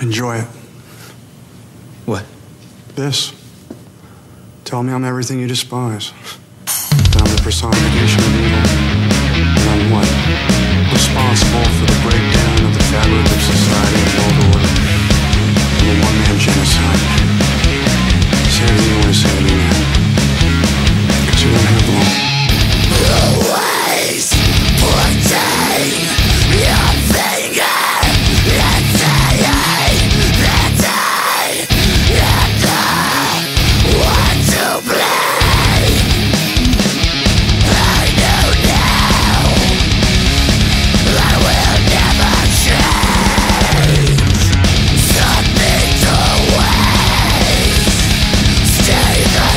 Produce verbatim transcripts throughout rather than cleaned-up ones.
Enjoy it. What? This. Tell me I'm everything you despise. That I'm the personification of evil. And I'm what? Responsible for the breakdown of the fabric of society and world order. I'm a one-man genocide. Say everything you want to say to me, man. Because you don't have long. Always putting your finger and saying that I am the one to blame. I know now I will never change. Something's always stay the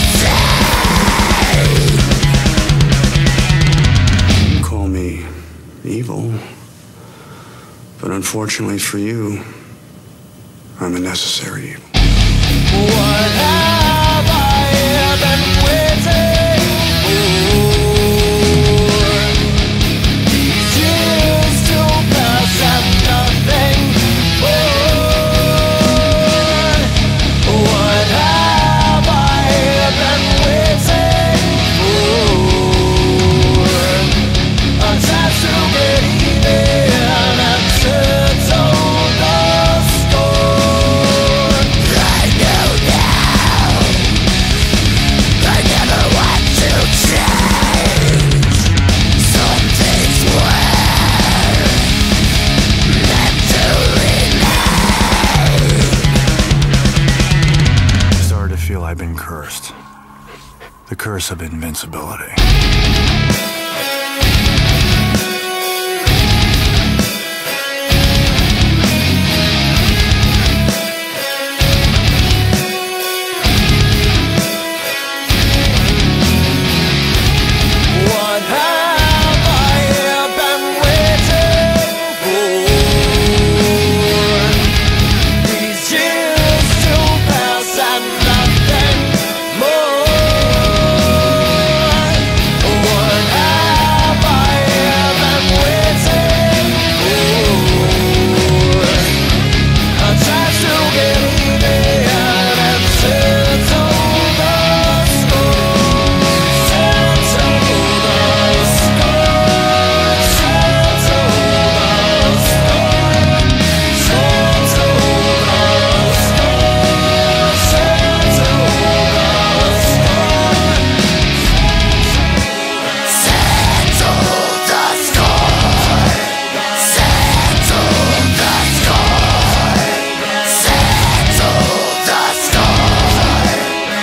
same. Call me evil. But unfortunately for you, I'm a necessary evil. What have I been waiting for? These years to pass and nothing more. What have I been waiting for? A chance to get even and settle the score. I know now I never want to change. Some things were meant to remain. I started to feel I've been cursed. The curse of invincibility. What have I been waiting for? These years to pass and nothing more. What have I been waiting for? A chance to get even and settle the score. Settle the score. Settle the score. Settle the score. Settle the score. Settle the score. Settle the score. Settle the score.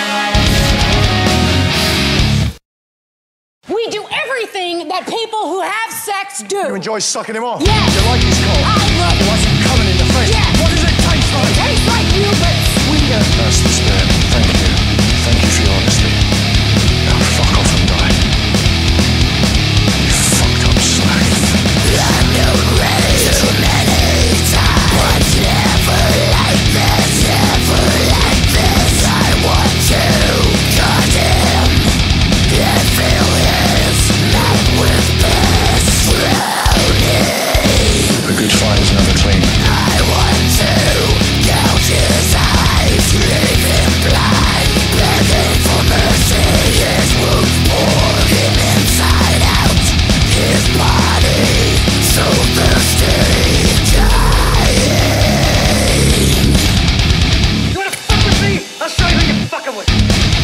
We do everything that people who have sex do. You enjoy sucking him off? Yes. You like his cock? I love You like him coming in the face? Yes. What does it taste like? Tastes like you, but sweeter. That's the spirit. Thank you. Thank you for your honesty. Now fuck off and die. You fucked up slag. I've known way too many times, but never like this, never like this. I want to cut him and fill his mouth with piss slowly. A good fight is never clean. I want to gouge his eyes, leave him blind, begging for mercy. His wounds pour him inside out, his body so thirsty, dying. You wanna fuck with me? I'll show you who you're fucking with.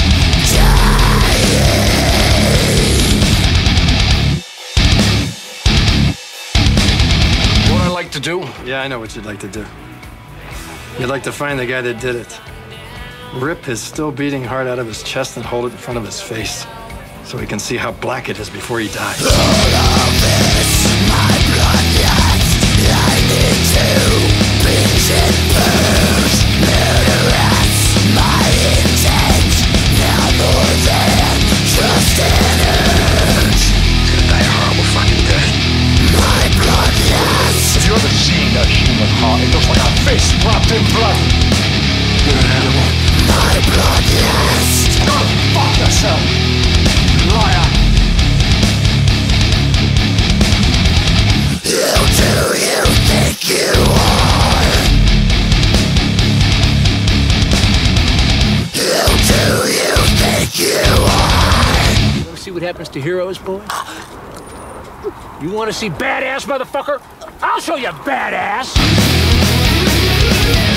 What I like to do? Yeah, I know what you'd like to do. You'd like to find the guy that did it. Rip his still beating heart out of his chest and hold it in front of his face so he can see how black it is before he dies. All of this, my bloodlust. I need to binge and purge. Murderous, my intent. Now more than just an urge. It's gonna die a horrible fucking death. My bloodlust. Have you ever seen a human heart? It looks like a fist wrapped in blood. You're an animal. My bloodlust. Go fuck yourself, liar. Who do you think you are? happens to heroes, boys? You want to see badass, motherfucker? I'll show you badass!